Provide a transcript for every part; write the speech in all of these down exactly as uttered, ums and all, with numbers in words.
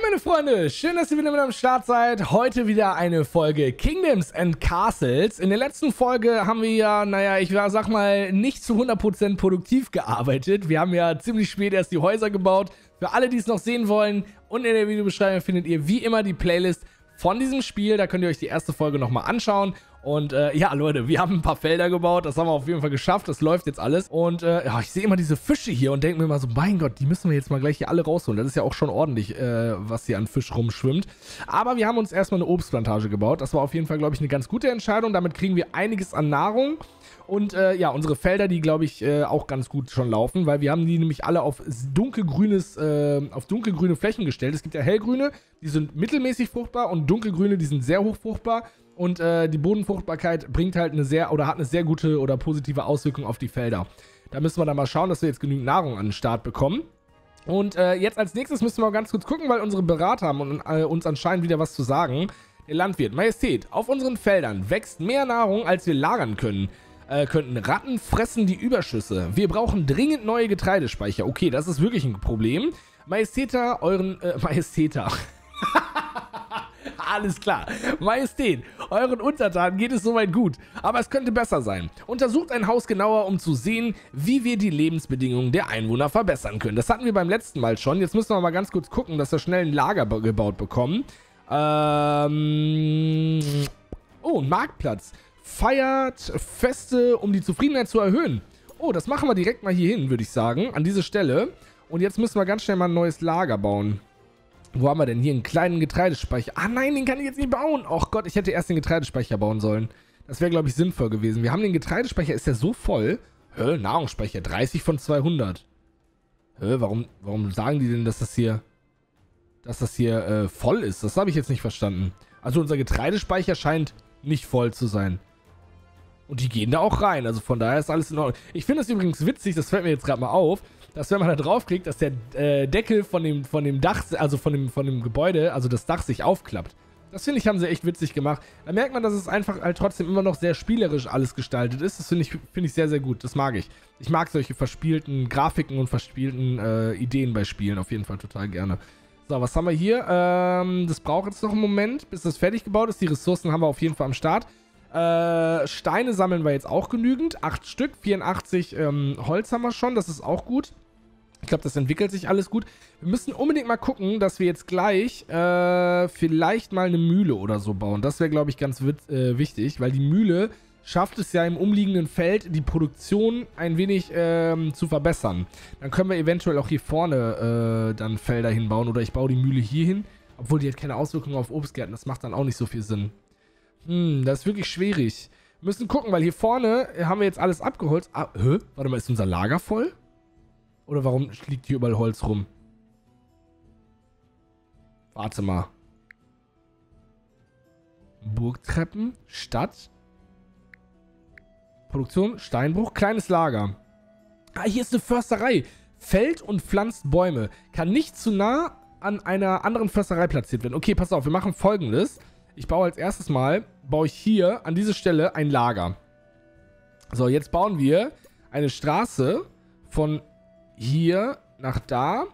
Hey meine Freunde, schön, dass ihr wieder mit am Start seid. Heute wieder eine Folge Kingdoms and Castles. In der letzten Folge haben wir ja, naja, ich sag mal, nicht zu hundert Prozent produktiv gearbeitet. Wir haben ja ziemlich spät erst die Häuser gebaut. Für alle, die es noch sehen wollen, unten in der Videobeschreibung findet ihr wie immer die Playlist von diesem Spiel. Da könnt ihr euch die erste Folge nochmal anschauen. Und äh, ja, Leute, wir haben ein paar Felder gebaut. Das haben wir auf jeden Fall geschafft. Das läuft jetzt alles. Und äh, ja, ich sehe immer diese Fische hier und denke mir immer so, mein Gott, die müssen wir jetzt mal gleich hier alle rausholen. Das ist ja auch schon ordentlich, äh, was hier an Fisch rumschwimmt. Aber wir haben uns erstmal eine Obstplantage gebaut. Das war auf jeden Fall, glaube ich, eine ganz gute Entscheidung. Damit kriegen wir einiges an Nahrung. Und äh, ja, unsere Felder, die, glaube ich, äh, auch ganz gut schon laufen, weil wir haben die nämlich alle auf dunkelgrünes, äh, auf dunkelgrüne Flächen gestellt. Es gibt ja hellgrüne, die sind mittelmäßig fruchtbar und dunkelgrüne, die sind sehr hoch fruchtbar. Und äh, die Bodenfruchtbarkeit bringt halt eine sehr, oder hat eine sehr gute oder positive Auswirkung auf die Felder. Da müssen wir dann mal schauen, dass wir jetzt genügend Nahrung an den Start bekommen. Und äh, jetzt als nächstes müssen wir mal ganz kurz gucken, weil unsere Berater haben und, äh, uns anscheinend wieder was zu sagen. Der Landwirt, Majestät, auf unseren Feldern wächst mehr Nahrung, als wir lagern können. Äh, könnten Ratten fressen die Überschüsse. Wir brauchen dringend neue Getreidespeicher. Okay, das ist wirklich ein Problem. Majestäter, euren, äh, Majestäter. Alles klar. Majestät, euren Untertanen geht es soweit gut, aber es könnte besser sein. Untersucht ein Haus genauer, um zu sehen, wie wir die Lebensbedingungen der Einwohner verbessern können. Das hatten wir beim letzten Mal schon. Jetzt müssen wir mal ganz kurz gucken, dass wir schnell ein Lager gebaut bekommen. Ähm... Oh, ein Marktplatz. Feiert Feste, um die Zufriedenheit zu erhöhen. Oh, das machen wir direkt mal hier hin, würde ich sagen, an diese Stelle. Und jetzt müssen wir ganz schnell mal ein neues Lager bauen. Wo haben wir denn hier einen kleinen Getreidespeicher? Ah nein, den kann ich jetzt nicht bauen. Och Gott, ich hätte erst den Getreidespeicher bauen sollen. Das wäre, glaube ich, sinnvoll gewesen. Wir haben den Getreidespeicher, ist der so voll? Hä, Nahrungsspeicher, dreißig von zweihundert. Hä, warum, warum sagen die denn, dass das hier, dass das hier äh, voll ist? Das habe ich jetzt nicht verstanden. Also unser Getreidespeicher scheint nicht voll zu sein. Und die gehen da auch rein, also von daher ist alles in Ordnung. Ich finde es übrigens witzig, das fällt mir jetzt gerade mal auf, dass wenn man da draufklickt, dass der äh, Deckel von dem, von dem Dach, also von dem, von dem Gebäude, also das Dach sich aufklappt. Das finde ich, haben sie echt witzig gemacht. Da merkt man, dass es einfach halt trotzdem immer noch sehr spielerisch alles gestaltet ist. Das finde ich, finde ich sehr, sehr gut. Das mag ich. Ich mag solche verspielten Grafiken und verspielten äh, Ideen bei Spielen auf jeden Fall total gerne. So, was haben wir hier? Ähm, das braucht jetzt noch einen Moment, bis das fertig gebaut ist. Die Ressourcen haben wir auf jeden Fall am Start. Äh, Steine sammeln wir jetzt auch genügend. acht Stück, vierundachtzig ähm, Holz haben wir schon. Das ist auch gut. Ich glaube, das entwickelt sich alles gut. Wir müssen unbedingt mal gucken, dass wir jetzt gleich äh, vielleicht mal eine Mühle oder so bauen. Das wäre, glaube ich, ganz äh, wichtig, weil die Mühle schafft es ja im umliegenden Feld, die Produktion ein wenig ähm, zu verbessern. Dann können wir eventuell auch hier vorne äh, dann Felder hinbauen oder ich baue die Mühle hier hin, obwohl die hat keine Auswirkungen auf Obstgärten. Das macht dann auch nicht so viel Sinn. Hm, das ist wirklich schwierig. Wir müssen gucken, weil hier vorne haben wir jetzt alles abgeholzt. Ah, hä? Warte mal, ist unser Lager voll? Oder warum liegt hier überall Holz rum? Warte mal. Burgtreppen, Stadt. Produktion, Steinbruch, kleines Lager. Ah, hier ist eine Försterei. Fällt und pflanzt Bäume. Kann nicht zu nah an einer anderen Försterei platziert werden. Okay, pass auf, wir machen Folgendes. Ich baue als erstes mal, baue ich hier an diese Stelle ein Lager. So, jetzt bauen wir eine Straße von hier nach da.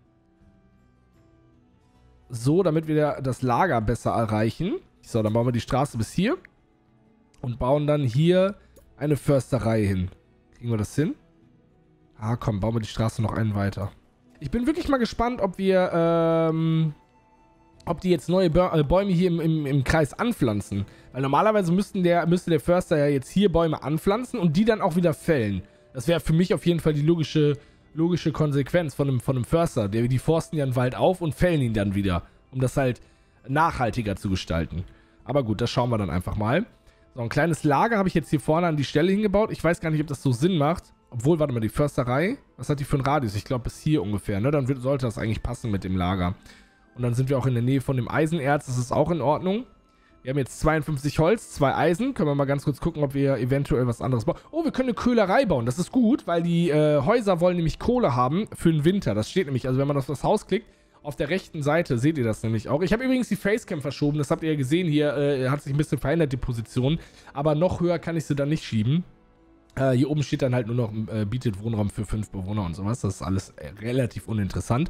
So, damit wir das Lager besser erreichen. So, dann bauen wir die Straße bis hier. Und bauen dann hier eine Försterei hin. Kriegen wir das hin? Ah, komm, bauen wir die Straße noch einen weiter. Ich bin wirklich mal gespannt, ob wir, ähm... ob die jetzt neue Bäume hier im, im, im Kreis anpflanzen. Weil normalerweise müssten der, müsste der Förster ja jetzt hier Bäume anpflanzen und die dann auch wieder fällen. Das wäre für mich auf jeden Fall die logische, logische Konsequenz von einem, von einem Förster. Der, die forsten ja einen Wald auf und fällen ihn dann wieder, um das halt nachhaltiger zu gestalten. Aber gut, das schauen wir dann einfach mal. So, ein kleines Lager habe ich jetzt hier vorne an die Stelle hingebaut. Ich weiß gar nicht, ob das so Sinn macht. Obwohl, warte mal, die Försterei, was hat die für einen Radius? Ich glaube, bis hier ungefähr, ne? Dann wird, sollte das eigentlich passen mit dem Lager. Und dann sind wir auch in der Nähe von dem Eisenerz. Das ist auch in Ordnung. Wir haben jetzt zweiundfünfzig Holz, zwei Eisen. Können wir mal ganz kurz gucken, ob wir eventuell was anderes bauen. Oh, wir können eine Köhlerei bauen. Das ist gut, weil die äh, Häuser wollen nämlich Kohle haben für den Winter. Das steht nämlich, also wenn man auf das Haus klickt, auf der rechten Seite seht ihr das nämlich auch. Ich habe übrigens die Facecam verschoben. Das habt ihr ja gesehen hier. Äh, hat sich ein bisschen verändert, die Position. Aber noch höher kann ich sie dann nicht schieben. Äh, hier oben steht dann halt nur noch, äh, bietet Wohnraum für fünf Bewohner und sowas. Das ist alles äh, relativ uninteressant.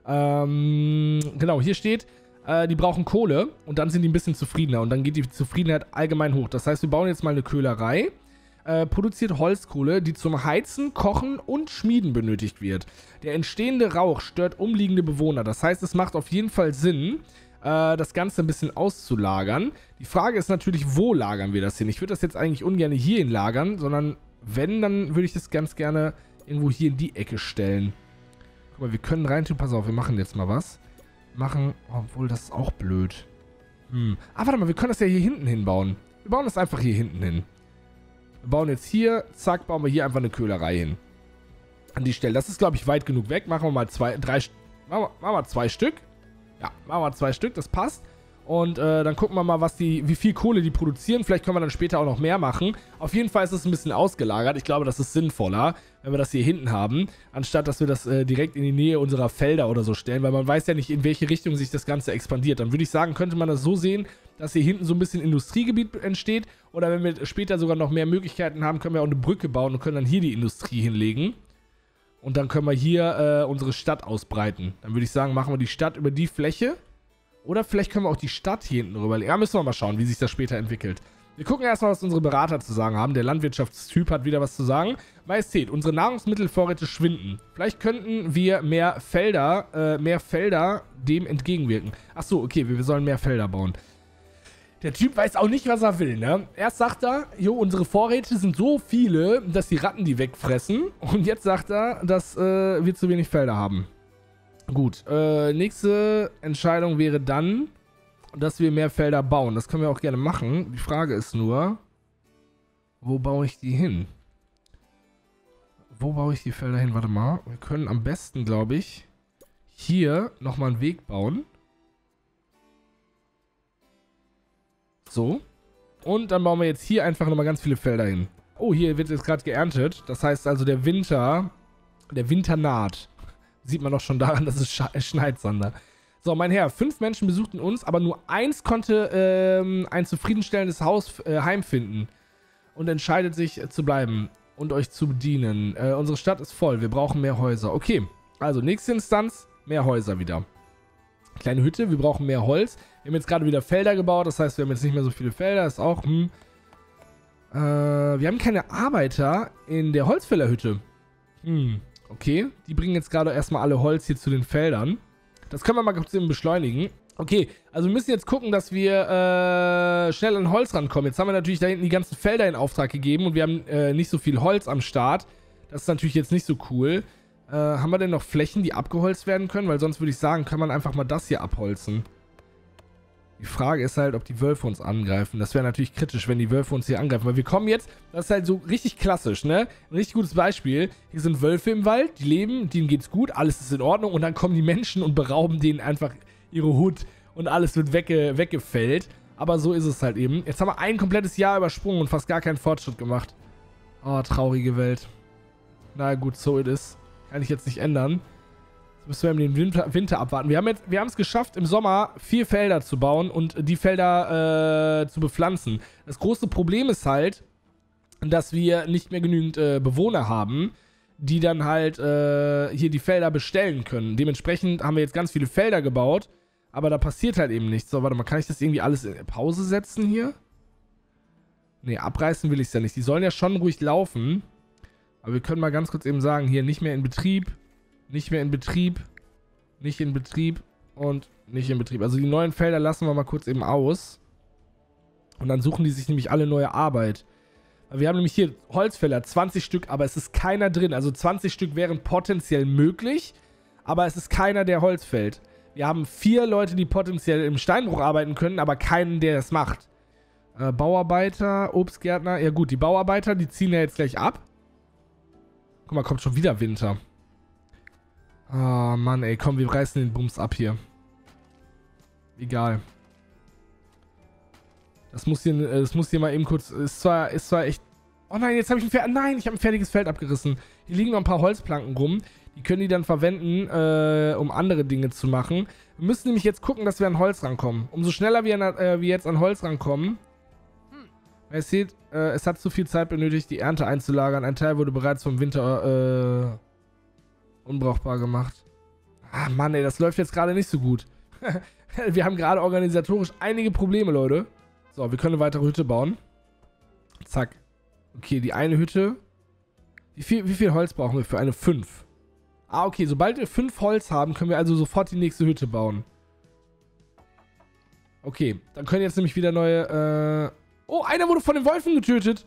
Ähm, genau, hier steht, äh, die brauchen Kohle und dann sind die ein bisschen zufriedener und dann geht die Zufriedenheit allgemein hoch. Das heißt, wir bauen jetzt mal eine Köhlerei, äh, produziert Holzkohle, die zum Heizen, Kochen und Schmieden benötigt wird. Der entstehende Rauch stört umliegende Bewohner. Das heißt, es macht auf jeden Fall Sinn, äh, das Ganze ein bisschen auszulagern. Die Frage ist natürlich, wo lagern wir das hin? Ich würde das jetzt eigentlich ungern hierhin lagern, sondern wenn, dann würde ich das ganz gerne irgendwo hier in die Ecke stellen. Guck mal, wir können reintun. Pass auf, wir machen jetzt mal was. Machen, obwohl das ist auch blöd. Hm. Ah, warte mal, wir können das ja hier hinten hinbauen. Wir bauen das einfach hier hinten hin. Wir bauen jetzt hier, zack, bauen wir hier einfach eine Köhlerei hin. An die Stelle. Das ist, glaube ich, weit genug weg. Machen wir mal zwei, drei, machen wir, machen wir zwei Stück. Ja, machen wir zwei Stück, das passt. Und äh, dann gucken wir mal, was die, wie viel Kohle die produzieren. Vielleicht können wir dann später auch noch mehr machen. Auf jeden Fall ist es ein bisschen ausgelagert. Ich glaube, das ist sinnvoller, wenn wir das hier hinten haben, anstatt dass wir das äh, direkt in die Nähe unserer Felder oder so stellen, weil man weiß ja nicht, in welche Richtung sich das Ganze expandiert. Dann würde ich sagen, könnte man das so sehen, dass hier hinten so ein bisschen Industriegebiet entsteht. Oder wenn wir später sogar noch mehr Möglichkeiten haben, können wir auch eine Brücke bauen und können dann hier die Industrie hinlegen. Und dann können wir hier äh, unsere Stadt ausbreiten. Dann würde ich sagen, machen wir die Stadt über die Fläche. Oder vielleicht können wir auch die Stadt hier hinten rüber. Ja, müssen wir mal schauen, wie sich das später entwickelt. Wir gucken erstmal, was unsere Berater zu sagen haben. Der Landwirtschaftstyp hat wieder was zu sagen. Majestät, unsere Nahrungsmittelvorräte schwinden. Vielleicht könnten wir mehr Felder, äh, mehr Felder dem entgegenwirken. Ach so, okay, wir, wir sollen mehr Felder bauen. Der Typ weiß auch nicht, was er will, ne? Erst sagt er, jo, unsere Vorräte sind so viele, dass die Ratten die wegfressen. Und jetzt sagt er, dass äh, wir zu wenig Felder haben. Gut, äh, nächste Entscheidung wäre dann, dass wir mehr Felder bauen. Das können wir auch gerne machen. Die Frage ist nur, wo baue ich die hin? Wo baue ich die Felder hin? Warte mal. Wir können am besten, glaube ich, hier nochmal einen Weg bauen. So. Und dann bauen wir jetzt hier einfach nochmal ganz viele Felder hin. Oh, hier wird jetzt gerade geerntet. Das heißt also, der Winter, der Winter naht. Sieht man doch schon daran, dass es schneit, Sander. So, mein Herr, fünf Menschen besuchten uns, aber nur eins konnte ähm, ein zufriedenstellendes Haus, äh, Heim finden und entscheidet sich äh, zu bleiben und euch zu bedienen. Äh, unsere Stadt ist voll, wir brauchen mehr Häuser. Okay, also nächste Instanz, mehr Häuser wieder. Kleine Hütte, wir brauchen mehr Holz. Wir haben jetzt gerade wieder Felder gebaut, das heißt, wir haben jetzt nicht mehr so viele Felder, ist auch, hm. Äh, wir haben keine Arbeiter in der Holzfällerhütte. Hm. Okay, die bringen jetzt gerade erstmal alle Holz hier zu den Feldern. Das können wir mal kurz eben beschleunigen. Okay, also wir müssen jetzt gucken, dass wir äh, schnell an Holz rankommen. Jetzt haben wir natürlich da hinten die ganzen Felder in Auftrag gegeben und wir haben äh, nicht so viel Holz am Start. Das ist natürlich jetzt nicht so cool. Äh, haben wir denn noch Flächen, die abgeholzt werden können? Weil sonst würde ich sagen, kann man einfach mal das hier abholzen. Die Frage ist halt, ob die Wölfe uns angreifen. Das wäre natürlich kritisch, wenn die Wölfe uns hier angreifen. Weil wir kommen jetzt, das ist halt so richtig klassisch, ne? Ein richtig gutes Beispiel. Hier sind Wölfe im Wald, die leben, denen geht's gut, alles ist in Ordnung. Und dann kommen die Menschen und berauben denen einfach ihre Hut und alles wird wegge weggefällt. Aber so ist es halt eben. Jetzt haben wir ein komplettes Jahr übersprungen und fast gar keinen Fortschritt gemacht. Oh, traurige Welt. Na gut, so it is. Kann ich jetzt nicht ändern. Müssen wir den Winter, Winter abwarten. Wir haben jetzt, wir haben es geschafft, im Sommer vier Felder zu bauen und die Felder äh, zu bepflanzen. Das große Problem ist halt, dass wir nicht mehr genügend äh, Bewohner haben, die dann halt äh, hier die Felder bestellen können. Dementsprechend haben wir jetzt ganz viele Felder gebaut, aber da passiert halt eben nichts. So, warte mal, kann ich das irgendwie alles in Pause setzen hier? Ne, abreißen will ich es ja nicht. Die sollen ja schon ruhig laufen. Aber wir können mal ganz kurz eben sagen, hier nicht mehr in Betrieb. Nicht mehr in Betrieb, nicht in Betrieb und nicht in Betrieb. Also die neuen Felder lassen wir mal kurz eben aus. Und dann suchen die sich nämlich alle neue Arbeit. Wir haben nämlich hier Holzfäller, zwanzig Stück, aber es ist keiner drin. Also zwanzig Stück wären potenziell möglich, aber es ist keiner, der Holz fällt. Wir haben vier Leute, die potenziell im Steinbruch arbeiten können, aber keinen, der das macht. Äh, Bauarbeiter, Obstgärtner, ja gut, die Bauarbeiter, die ziehen ja jetzt gleich ab. Guck mal, kommt schon wieder Winter. Oh Mann, ey, komm, wir reißen den Bums ab hier. Egal. Das muss hier, das muss hier mal eben kurz, ist zwar, ist zwar echt... Oh nein, jetzt habe ich ein Fer Nein, ich habe ein fertiges Feld abgerissen. Hier liegen noch ein paar Holzplanken rum. Die können die dann verwenden, äh, um andere Dinge zu machen. Wir müssen nämlich jetzt gucken, dass wir an Holz rankommen. Umso schneller wir, an, äh, wir jetzt an Holz rankommen... Hm. Ihr seht, äh, es hat zu viel Zeit benötigt, die Ernte einzulagern. Ein Teil wurde bereits vom Winter, äh... unbrauchbar gemacht. Ah, Mann, ey, das läuft jetzt gerade nicht so gut. Wir haben gerade organisatorisch einige Probleme, Leute. So, wir können eine weitere Hütte bauen. Zack. Okay, die eine Hütte. Wie viel, wie viel Holz brauchen wir für eine? fünf. Ah, okay, sobald wir fünf Holz haben, können wir also sofort die nächste Hütte bauen. Okay, dann können jetzt nämlich wieder neue, äh... Oh, einer wurde von den Wölfen getötet.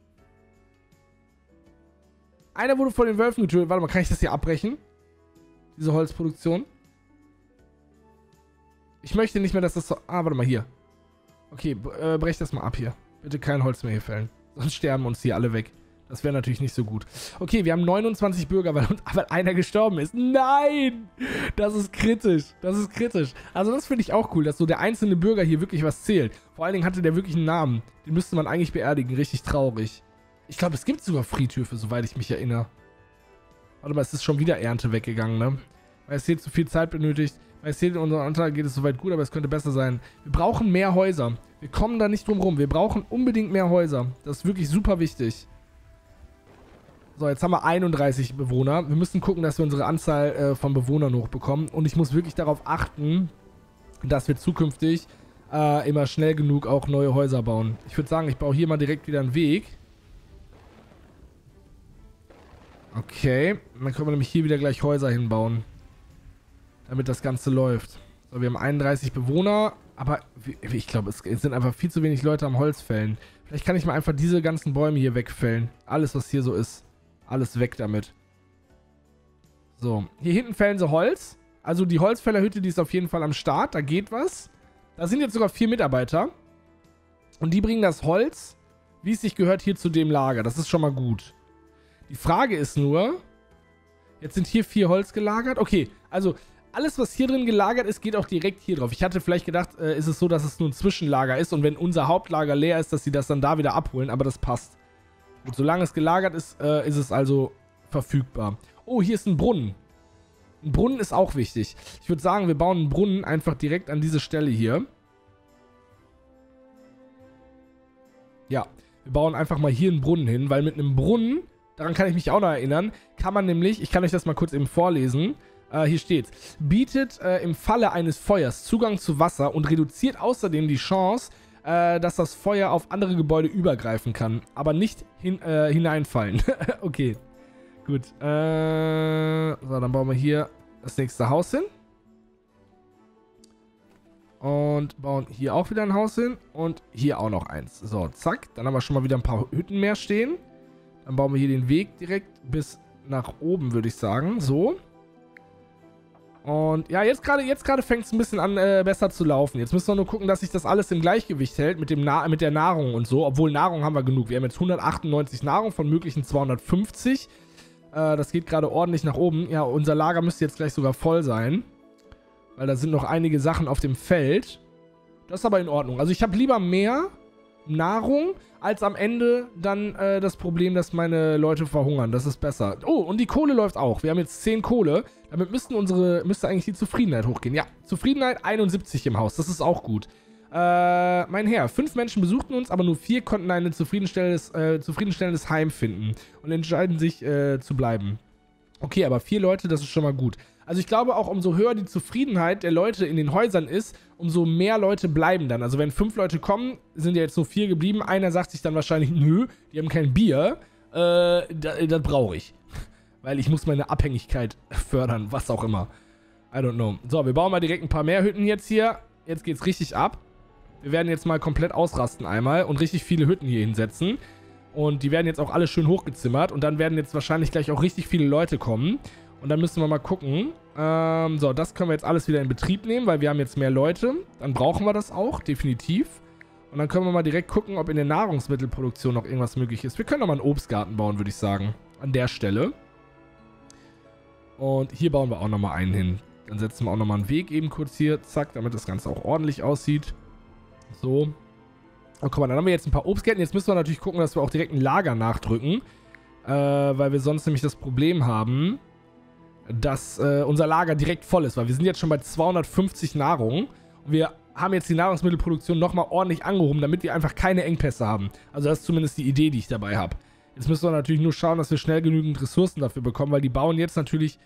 Einer wurde von den Wölfen getötet. Warte mal, kann ich das hier abbrechen? Diese Holzproduktion? Ich möchte nicht mehr, dass das so... Ah, warte mal, hier. Okay, äh, brech das mal ab hier. Bitte kein Holz mehr hier fällen. Sonst sterben uns hier alle weg. Das wäre natürlich nicht so gut. Okay, wir haben neunundzwanzig Bürger, weil, weil einer gestorben ist. Nein! Das ist kritisch. Das ist kritisch. Also das finde ich auch cool, dass so der einzelne Bürger hier wirklich was zählt. Vor allen Dingen hatte der wirklich einen Namen. Den müsste man eigentlich beerdigen. Richtig traurig. Ich glaube, es gibt sogar Friedhöfe, soweit ich mich erinnere. Warte mal, es ist schon wieder Ernte weggegangen, ne? Weil es hier zu viel Zeit benötigt. Weil es hier in unserem Anteil geht es soweit gut, aber es könnte besser sein. Wir brauchen mehr Häuser. Wir kommen da nicht drum rum. Wir brauchen unbedingt mehr Häuser. Das ist wirklich super wichtig. So, jetzt haben wir einunddreißig Bewohner. Wir müssen gucken, dass wir unsere Anzahl äh, von Bewohnern hochbekommen. Und ich muss wirklich darauf achten, dass wir zukünftig äh, immer schnell genug auch neue Häuser bauen. Ich würde sagen, ich baue hier mal direkt wieder einen Weg. Okay, dann können wir nämlich hier wieder gleich Häuser hinbauen. Damit das Ganze läuft. So, wir haben einunddreißig Bewohner, aber ich glaube, es sind einfach viel zu wenig Leute am Holzfällen. Vielleicht kann ich mal einfach diese ganzen Bäume hier wegfällen. Alles, was hier so ist. Alles weg damit. So, hier hinten fällen sie Holz. Also die Holzfällerhütte, die ist auf jeden Fall am Start. Da geht was. Da sind jetzt sogar vier Mitarbeiter. Und die bringen das Holz, wie es sich gehört, hier zu dem Lager. Das ist schon mal gut. Die Frage ist nur, jetzt sind hier vier Holz gelagert. Okay, also alles, was hier drin gelagert ist, geht auch direkt hier drauf. Ich hatte vielleicht gedacht, äh, ist es so, dass es nur ein Zwischenlager ist und wenn unser Hauptlager leer ist, dass sie das dann da wieder abholen, aber das passt. Gut, solange es gelagert ist, äh, ist es also verfügbar. Oh, hier ist ein Brunnen. Ein Brunnen ist auch wichtig. Ich würde sagen, wir bauen einen Brunnen einfach direkt an diese Stelle hier. Ja, wir bauen einfach mal hier einen Brunnen hin, weil mit einem Brunnen, daran kann ich mich auch noch erinnern, kann man nämlich, ich kann euch das mal kurz eben vorlesen, äh, hier steht, bietet äh, im Falle eines Feuers Zugang zu Wasser und reduziert außerdem die Chance, äh, dass das Feuer auf andere Gebäude übergreifen kann, aber nicht hin, äh, hineinfallen. Okay, gut. Äh, so, dann bauen wir hier das nächste Haus hin. Und bauen hier auch wieder ein Haus hin und hier auch noch eins. So, zack, dann haben wir schon mal wieder ein paar Hütten mehr stehen. Dann bauen wir hier den Weg direkt bis nach oben, würde ich sagen. So. Und ja, jetzt gerade jetzt gerade fängt es ein bisschen an, äh, besser zu laufen. Jetzt müssen wir nur gucken, dass sich das alles im Gleichgewicht hält mit, dem Na mit der Nahrung und so. Obwohl Nahrung haben wir genug. Wir haben jetzt hundertachtundneunzig Nahrung von möglichen zweihundertfünfzig. Äh, das geht gerade ordentlich nach oben. Ja, unser Lager müsste jetzt gleich sogar voll sein. Weil da sind noch einige Sachen auf dem Feld. Das ist aber in Ordnung. Also ich habe lieber mehr Nahrung, als am Ende dann äh, das Problem, dass meine Leute verhungern. Das ist besser. Oh, und die Kohle läuft auch. Wir haben jetzt zehn Kohle. Damit müssten unsere, müsste eigentlich die Zufriedenheit hochgehen. Ja, Zufriedenheit einundsiebzig im Haus. Das ist auch gut. Äh, mein Herr, fünf Menschen besuchten uns, aber nur vier konnten ein zufriedenstellendes, äh, zufriedenstellendes Heim finden und entscheiden sich äh, zu bleiben. Okay, aber vier Leute, das ist schon mal gut. Also ich glaube auch, umso höher die Zufriedenheit der Leute in den Häusern ist, umso mehr Leute bleiben dann. Also wenn fünf Leute kommen, sind ja jetzt nur vier geblieben. Einer sagt sich dann wahrscheinlich, nö, die haben kein Bier. Äh, das, das brauche ich. Weil ich muss meine Abhängigkeit fördern, was auch immer. I don't know. So, wir bauen mal direkt ein paar mehr Hütten jetzt hier. Jetzt geht's richtig ab. Wir werden jetzt mal komplett ausrasten einmal und richtig viele Hütten hier hinsetzen. Und die werden jetzt auch alle schön hochgezimmert. Und dann werden jetzt wahrscheinlich gleich auch richtig viele Leute kommen. Und dann müssen wir mal gucken. Ähm, so, das können wir jetzt alles wieder in Betrieb nehmen, weil wir haben jetzt mehr Leute. Dann brauchen wir das auch, definitiv. Und dann können wir mal direkt gucken, ob in der Nahrungsmittelproduktion noch irgendwas möglich ist. Wir können noch mal einen Obstgarten bauen, würde ich sagen. An der Stelle. Und hier bauen wir auch noch mal einen hin. Dann setzen wir auch noch mal einen Weg eben kurz hier. Zack, damit das Ganze auch ordentlich aussieht. So. Oh, guck mal, dann haben wir jetzt ein paar Obstgärten. Jetzt müssen wir natürlich gucken, dass wir auch direkt ein Lager nachdrücken. Äh, weil wir sonst nämlich das Problem haben, dass äh, unser Lager direkt voll ist, weil wir sind jetzt schon bei zweihundertfünfzig Nahrung und wir haben jetzt die Nahrungsmittelproduktion nochmal ordentlich angehoben, damit wir einfach keine Engpässe haben. Also das ist zumindest die Idee, die ich dabei habe. Jetzt müssen wir natürlich nur schauen, dass wir schnell genügend Ressourcen dafür bekommen, weil die bauen jetzt natürlich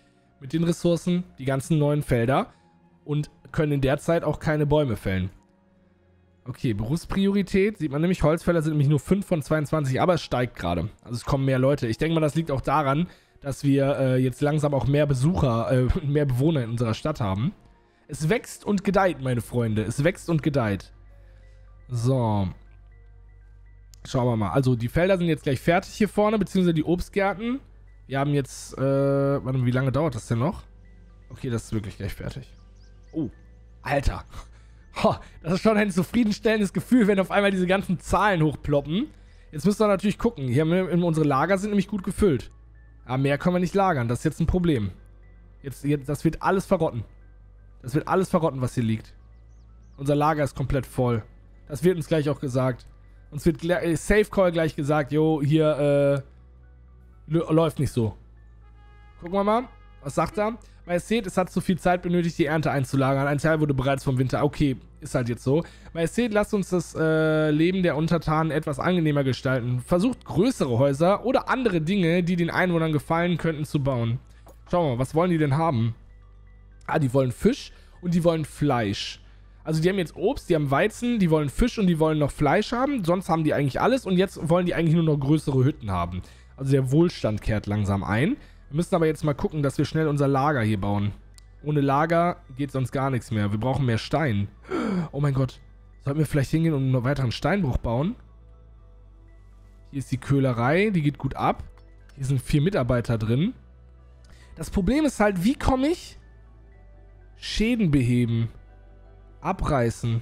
mit den Ressourcen die ganzen neuen Felder und können in der Zeit auch keine Bäume fällen. Okay, Berufspriorität. Sieht man nämlich, Holzfäller sind nämlich nur fünf von zweiundzwanzig, aber es steigt gerade. Also es kommen mehr Leute. Ich denke mal, das liegt auch daran, dass wir äh, jetzt langsam auch mehr Besucher, äh, mehr Bewohner in unserer Stadt haben. Es wächst und gedeiht, meine Freunde. Es wächst und gedeiht. So. Schauen wir mal. Also die Felder sind jetzt gleich fertig hier vorne, beziehungsweise die Obstgärten. Wir haben jetzt, äh, warte mal, wie lange dauert das denn noch? Okay, das ist wirklich gleich fertig. Oh, Alter. Ho, das ist schon ein zufriedenstellendes Gefühl, wenn auf einmal diese ganzen Zahlen hochploppen. Jetzt müssen wir natürlich gucken. Hier haben wir, unsere Lager sind nämlich gut gefüllt. Aber mehr können wir nicht lagern. Das ist jetzt ein Problem. Jetzt, jetzt, das wird alles verrotten. Das wird alles verrotten, was hier liegt. Unser Lager ist komplett voll. Das wird uns gleich auch gesagt. Uns wird äh, Safe Call gleich gesagt, jo, hier, äh, läuft nicht so. Gucken wir mal. Was sagt er? Majestät, es hat zu viel Zeit benötigt, die Ernte einzulagern. Ein Teil wurde bereits vom Winter. Okay, ist halt jetzt so. Majestät, lasst uns das äh, Leben der Untertanen etwas angenehmer gestalten. Versucht größere Häuser oder andere Dinge, die den Einwohnern gefallen könnten, zu bauen. Schauen wir mal, was wollen die denn haben? Ah, die wollen Fisch und die wollen Fleisch. Also die haben jetzt Obst, die haben Weizen, die wollen Fisch und die wollen noch Fleisch haben. Sonst haben die eigentlich alles und jetzt wollen die eigentlich nur noch größere Hütten haben. Also der Wohlstand kehrt langsam ein. Wir müssen aber jetzt mal gucken, dass wir schnell unser Lager hier bauen. Ohne Lager geht sonst gar nichts mehr. Wir brauchen mehr Stein. Oh mein Gott. Sollten wir vielleicht hingehen und einen noch weiteren Steinbruch bauen? Hier ist die Köhlerei. Die geht gut ab. Hier sind vier Mitarbeiter drin. Das Problem ist halt, wie komme ich? Schäden beheben. Abreißen.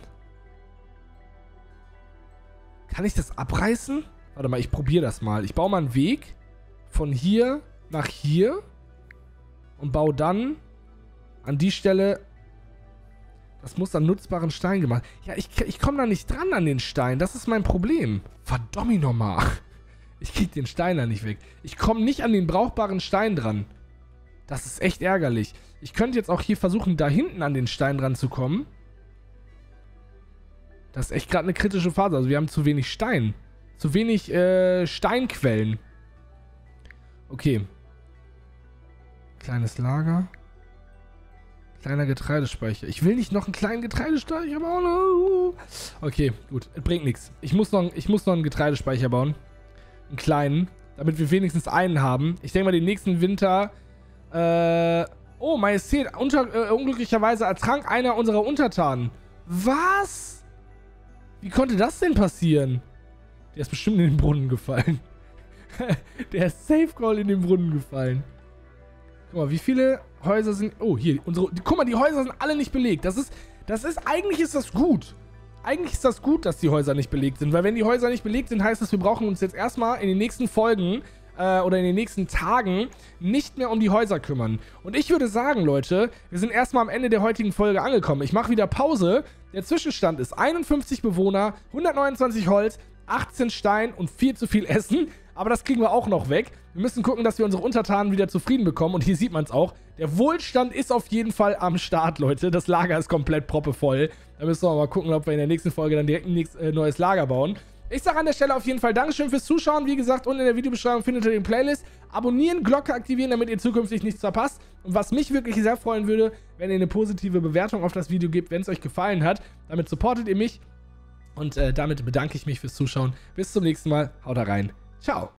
Kann ich das abreißen? Warte mal, ich probiere das mal. Ich baue mal einen Weg von hier nach hier und baue dann an die Stelle, das muss an nutzbaren Stein gemacht. Ja, ich, ich komme da nicht dran an den Stein. Das ist mein Problem. Verdammt nochmal. Ich krieg den Stein da nicht weg. Ich komme nicht an den brauchbaren Stein dran. Das ist echt ärgerlich. Ich könnte jetzt auch hier versuchen, da hinten an den Stein dran zu kommen. Das ist echt gerade eine kritische Phase. Also wir haben zu wenig Stein. Zu wenig äh, Steinquellen. Okay. Kleines Lager. Kleiner Getreidespeicher. Ich will nicht noch einen kleinen Getreidespeicher bauen. Okay, gut. Es bringt nichts. Ich muss noch, ich muss noch einen Getreidespeicher bauen. Einen kleinen. Damit wir wenigstens einen haben. Ich denke mal, den nächsten Winter... Äh... Oh, Majestät. Unter, äh, unglücklicherweise ertrank einer unserer Untertanen. Was? Wie konnte das denn passieren? Der ist bestimmt in den Brunnen gefallen. Der ist Safe Call in den Brunnen gefallen. Guck mal, wie viele Häuser sind... Oh, hier, unsere... Guck mal, die Häuser sind alle nicht belegt. Das ist... Das ist... Eigentlich ist das gut. Eigentlich ist das gut, dass die Häuser nicht belegt sind. Weil wenn die Häuser nicht belegt sind, heißt das, wir brauchen uns jetzt erstmal in den nächsten Folgen äh, oder in den nächsten Tagen nicht mehr um die Häuser kümmern. Und ich würde sagen, Leute, wir sind erstmal am Ende der heutigen Folge angekommen. Ich mache wieder Pause. Der Zwischenstand ist einundfünfzig Bewohner, hundertneunundzwanzig Holz, achtzehn Stein und viel zu viel Essen. Aber das kriegen wir auch noch weg. Wir müssen gucken, dass wir unsere Untertanen wieder zufrieden bekommen. Und hier sieht man es auch. Der Wohlstand ist auf jeden Fall am Start, Leute. Das Lager ist komplett proppevoll. Da müssen wir mal gucken, ob wir in der nächsten Folge dann direkt ein nächstes, äh, neues Lager bauen. Ich sage an der Stelle auf jeden Fall Dankeschön fürs Zuschauen. Wie gesagt, unten in der Videobeschreibung findet ihr den Playlist. Abonnieren, Glocke aktivieren, damit ihr zukünftig nichts verpasst. Und was mich wirklich sehr freuen würde, wenn ihr eine positive Bewertung auf das Video gebt, wenn es euch gefallen hat. Damit supportet ihr mich. Und äh, damit bedanke ich mich fürs Zuschauen. Bis zum nächsten Mal. Haut da rein. Ciao.